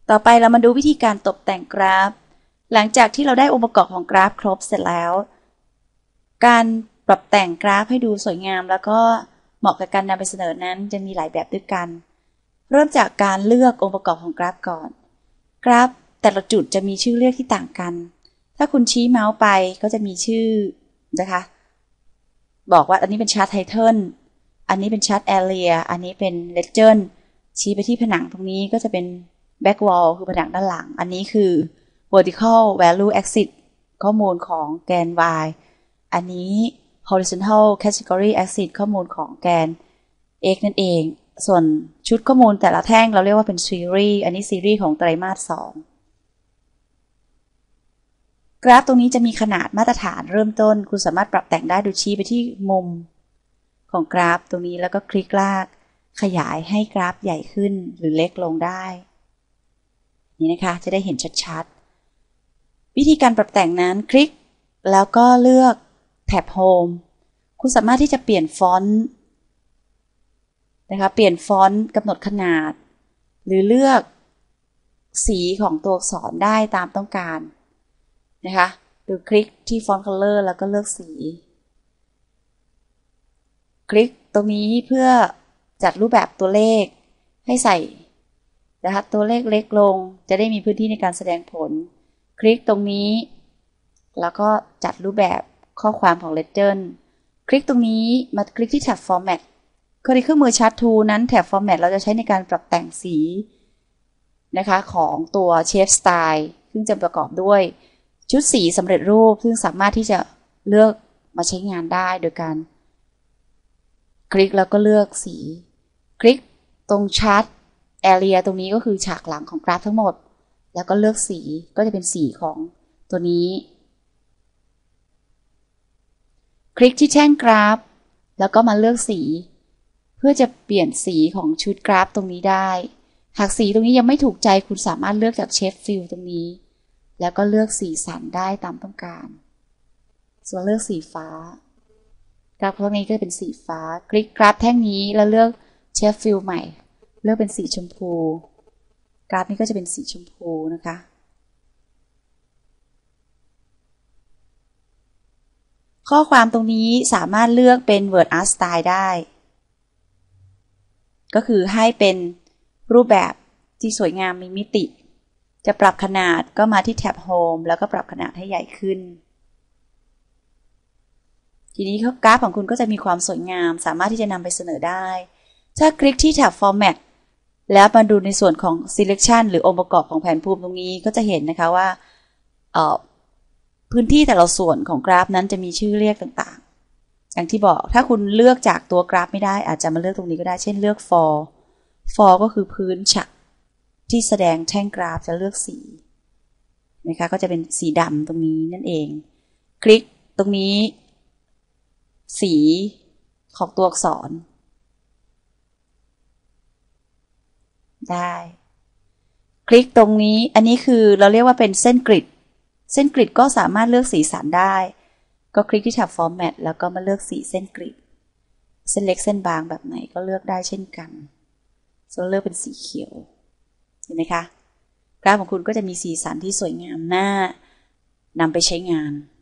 ต่อไปเรามาดูวิธีการตกแต่งกราฟหลังจากที่เราได้องค์ประกอบของกราฟครบเสร็จแล้วการปรับแต่งกราฟให้ดูสวยงามแล้วก็เหมาะกับการนำไปเสนอนั้นจะมีหลายแบบด้วยกันเริ่มจากการเลือกองค์ประกอบของกราฟก่อนกราฟแต่ละจุดจะมีชื่อเรียกที่ต่างกันถ้าคุณชี้เมาส์ไปก็จะมีชื่อนะคะบอกว่าอันนี้เป็นชาร์ตไทเทิลอันนี้เป็นชาร์ตแอเรียอันนี้เป็นเลเจนด์ชี้ไปที่ผนังตรงนี้ก็จะเป็นแบ็กวอลคือผนังด้านหลังอันนี้คือ vertical value axis ข้อมูลของแกน y อันนี้ horizontal category axis ข้อมูลของแกน x นั่นเองส่วนชุดข้อมูลแต่ละแท่งเราเรียกว่าเป็นซีรีส์อันนี้ซีรีส์ของไตรมาส2กราฟตรงนี้จะมีขนาดมาตรฐานเริ่มต้นคุณสามารถปรับแต่งได้โดยชี้ไปที่มุมของกราฟตรงนี้แล้วก็คลิกลากขยายให้กราฟใหญ่ขึ้นหรือเล็กลงได้นี่นะคะจะได้เห็นชัดๆวิธีการปรับแต่งนั้นคลิกแล้วก็เลือกแท็บ Home คุณสามารถที่จะเปลี่ยนฟอนต์นะคะเปลี่ยนฟอนต์กำหนดขนาดหรือเลือกสีของตัวอักษรได้ตามต้องการนะคะหรือคลิกที่ Font Color แล้วก็เลือกสีคลิกตรงนี้เพื่อจัดรูปแบบตัวเลขให้ใส่นะคะตัวเลขเล็กลงจะได้มีพื้นที่ในการแสดงผลคลิกตรงนี้แล้วก็จัดรูปแบบข้อความของ Legend คลิกตรงนี้มาคลิกที่แท็บ Format เครื่องมือ Chart Tool นั้นแท็บ Format เราจะใช้ในการปรับแต่งสีนะคะของตัว Shape Style ซึ่งจะประกอบด้วยชุดสีสำเร็จรูปซึ่งสามารถที่จะเลือกมาใช้งานได้โดยการคลิกแล้วก็เลือกสีคลิกตรง Chart Area ตรงนี้ก็คือฉากหลังของกราฟทั้งหมดแล้วก็เลือกสีก็จะเป็นสีของตัวนี้คลิกที่แท่งกราฟแล้วก็มาเลือกสีเพื่อจะเปลี่ยนสีของชุดกราฟตรงนี้ได้หากสีตรงนี้ยังไม่ถูกใจคุณสามารถเลือกจาก Shape Fill ตรงนี้แล้วก็เลือกสีสันได้ตามต้องการส่วนเลือกสีฟ้ากราฟพวกนี้ก็เป็นสีฟ้าคลิกกราฟแท่งนี้แล้วเลือก Shape Fill ใหม่เลือกเป็นสีชมพูกราฟนี้ก็จะเป็นสีชมพูนะคะข้อความตรงนี้สามารถเลือกเป็น Word Art Style ได้ก็คือให้เป็นรูปแบบที่สวยงามมีมิติจะปรับขนาดก็มาที่แท็บ Home แล้วก็ปรับขนาดให้ใหญ่ขึ้นทีนี้กราฟของคุณก็จะมีความสวยงามสามารถที่จะนำไปเสนอได้ถ้าคลิกที่แท็บ Format แล้วมาดูในส่วนของ Selection หรือองค์ประกอบของแผนภูมิตรงนี้ก็จะเห็นนะคะว่าพื้นที่แต่ละส่วนของกราฟนั้นจะมีชื่อเรียกต่างๆอย่างที่บอกถ้าคุณเลือกจากตัวกราฟไม่ได้อาจจะมาเลือกตรงนี้ก็ได้เช่นเลือก for ก็คือพื้นฉากที่แสดงแท่งกราฟจะเลือกสีนะคะก็จะเป็นสีดำตรงนี้นั่นเองคลิกตรงนี้สีของตัวอักษรได้คลิกตรงนี้อันนี้คือเราเรียกว่าเป็นเส้นกริดก็สามารถเลือกสีสันได้ก็คลิกที่แท็บ Format แล้วก็มาเลือกสีเส้นกริดเส้นเล็กเส้นบางแบบไหนก็เลือกได้เช่นกันส่วนเลือกเป็นสีเขียวเห็นไหมคะกราฟของคุณก็จะมีสีสันที่สวยงามน่านำไปใช้งาน